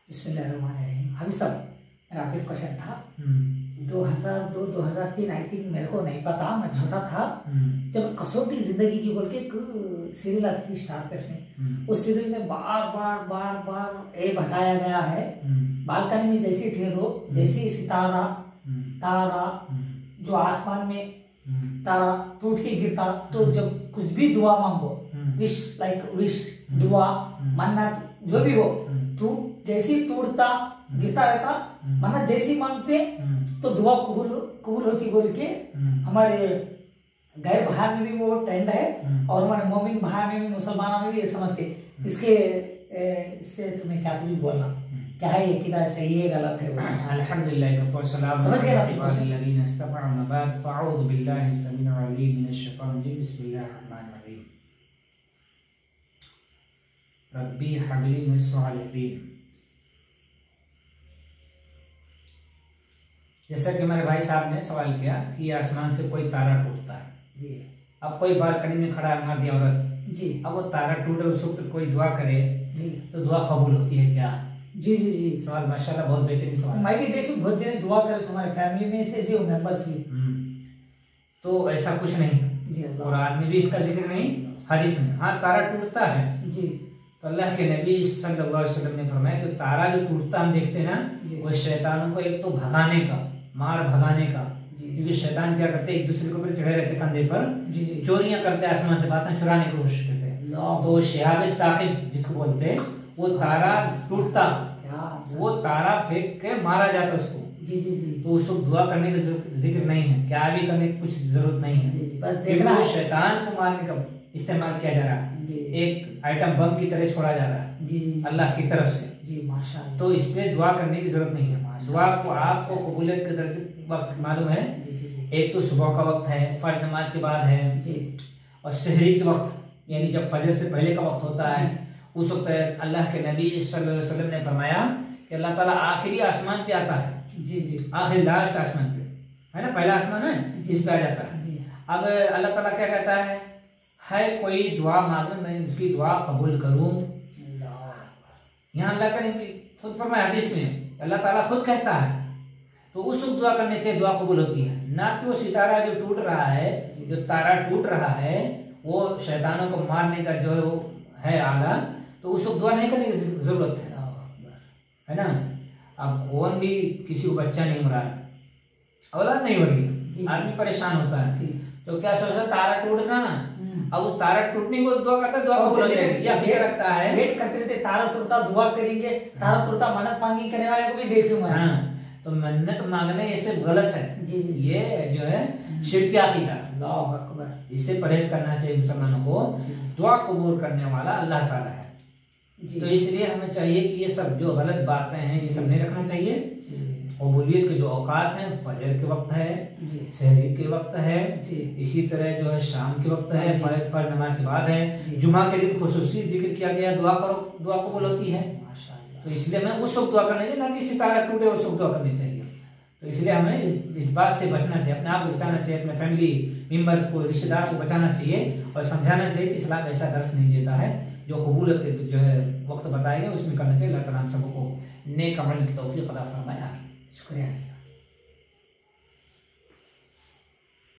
बिस्मिल्लाहिर्रहमानिर्रहीम। अभी सब मेरा आपके क्वेश्चन था 2002-2003 आई थिंक, मेरे को नहीं पता, मैं छोटा था जब कसौटी जिंदगी की बोल के एक सीरियल आती थी स्टार प्लस में। उस सीरियल में बार बार बार बार ये बताया गया है, बालकनी में जैसे ठहरो, जैसे सितारा तारा जो आसमान में तारा टूट के गिरता, तो जब कुछ भी दुआ मांगो, विश लाइक विश, दुआ मन्नत जो भी हो, तू जैसी टूटता गिरता रहता, मन्नत जैसी मांगते तो दुआ कबूल होती बोल के हमारे गैर भाई में भी वो ट्रेंड है, और हमारे मोमिन भाई में भी, मुसलमानों में भी ये समझते। इससे तुम्हें क्या तुम्हें बोलना क्या है, ये किधर सही है गलत है? अल्हम्दुलिल्लाह कफ़र सलाम समझ गए आप? अलैहिल्लज़ीना इस्तफ़ा अम्मा बाद फ़अऊज़ु बिल्लाहि अस्समीइल अलीम मिनश शैतानिर रजीम बिस्मिल्लाहिर रहमानिर रहीम रब्बी हबली मिनस सालिहीन। जैसा कि हमारे भाई साहब ने सवाल किया कि आसमान से कोई तारा टूटता है जी, अब कोई बालकनी में खड़ा है मर्द या औरत जी, अब वो तारा टूटे, उस वक्त कोई दुआ करे जी, तो दुआ कबूल होती है क्या? जी, जी, जी। सवाल माशाल्लाह बहुत बेहतरीन सवाल। मैं भी देखूं बहुत जने दुआ करे, हमारे फैमिली में से मेंबर्स भी। तो ऐसा कुछ नहीं जी, कुरान में भी इसका जिक्र नहीं, हदीस में। हाँ, तारा टूटता है जी, तो अल्लाह के नबी सल्लल्लाहु अलैहि वसल्लम ने फरमाया कि तारा जो टूटता हम देखते हैं ना, वो शैतानों को एक तो भगाने का, मार भगाने का, क्योंकि शैतान क्या करते हैं, एक दूसरे के ऊपर चढ़े रहते कंधे पर, चोरियां करते, आसमान से बातें चुराने की कोशिश करते हैं। तो शिहाब साहिब जिसको बोलते हैं, वो तारा टूटता, वो तारा फेंक के मारा जाता उसको। जी, जी, जी। तो उसको दुआ करने का जिक्र नहीं है, क्या भी करने की कुछ जरूरत नहीं है। जी, जी, बस देखना शैतान को मारने का इस्तेमाल किया जा रहा है, एक आइटम बम की तरह छोड़ा जा रहा है जी, जी, अल्लाह की तरफ से। जी, माशाअल्लाह। तो इस पे दुआ करने की जरूरत नहीं है। दुआ को आपको कबूलियत के दर्जे वक्त मालूम है, जी, जी, जी। एक तो सुबह का वक्त है, फर्ज नमाज के बाद है जी, और शहरी के वक्त, यानी जब फजर से पहले का वक्त होता है, उस वक्त अल्लाह के नबी सल्लल्लाहु अलैहि वसल्लम ने फरमाया कि अल्लाह ताला आखिरी आसमान पे आता है। जी, जी, आखिरी लास्ट आसमान पे है ना, पहला आसमान है इस पे आ जाता है। अब अल्लाह ताला क्या कहता है कोई दुआ मांगे मैं उसकी दुआ कबूल करूं। यहाँ अल्लाह का नबी खुद फरमाया हदीस में, अल्लाह ताला खुद कहता है, तो उस वक्त दुआ करने से दुआ कबूल होती है, ना कि वो सितारा जो टूट रहा है, जो तारा टूट रहा है वो शैतानों को मारने का जो है आला, तो उस वक्त दुआ नहीं करने की जरूरत है ना। अब कौन भी किसी को बच्चा नहीं हो रहा है, औलाद नहीं हो रही, आदमी परेशान होता है, तो क्या सोचता तारा टूटना, अब उस तारा टूटने को दुआ करता है, दुआ कबूल हो जाएगी, या फिर लगता है वेट करते रहते, तारा टूटता दुआ करेंगे, तारा टूटता मन्नत मांगी करने वाले को भी देखूं मैं। हाँ, तो मन्नत मांगने ये सब गलत है। जी, जी, ये जो है शिर्की अकीदा, अल्लाहु अकबर, इससे परहेज करना चाहिए मुसलमानों को। दुआ कबूल करने वाला अल्लाह ताला है, तो इसलिए हमें चाहिए कि ये सब जो गलत बातें हैं ये सब नहीं रखना चाहिए। कबूलियत के जो औकात हैं, फजर के वक्त है, सहरी के वक्त है, इसी तरह जो है शाम के वक्त है, फर्ज नमाज के बाद है, जुमा के दिन खुसूसी जिक्र किया गया, दुआ करो, दुआ कबूल होती है। तो इसलिए हमें उस वक्त दुआ करनी चाहिए, ना कि सितारा टूटे उस वक्त दुआ करनी चाहिए। तो इसलिए हमें इस बात से बचना चाहिए, अपने आप को बचाना चाहिए, अपने फैमिली मेंबर्स को, रिश्तेदारों को बचाना चाहिए और समझाना चाहिए कि इस्लाम ऐसा दर्श नहीं देता है। जो कबूलियत के जो है वक्त बताए गए उसमें करना चाहिए। अल्लाह ताला हम सबको नेक अमल की तौफीक अता फरमाए। आमीन। शुक्रिया।